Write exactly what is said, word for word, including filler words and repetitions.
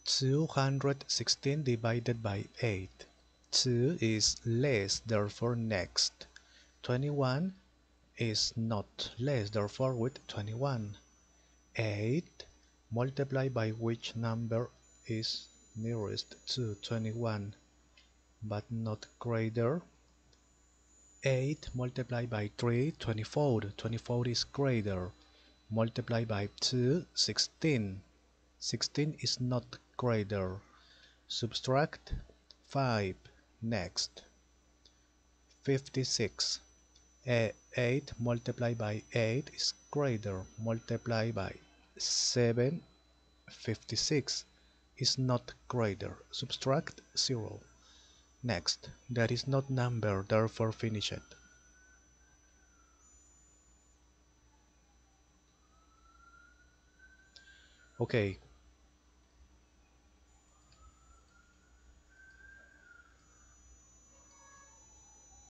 two hundred sixteen divided by eight. two is less, therefore next. twenty-one is not less, therefore with twenty-one. eight multiplied by which number is nearest to twenty-one but not greater. eight multiplied by three, twenty-four. twenty-four is greater. Multiply by two, sixteen. sixteen is not greater. Subtract five. Next. fifty-six. eight multiplied by eight is greater. Multiply by seven. fifty-six is not greater. Subtract zero. Next. That is not number, therefore finish it. Okay,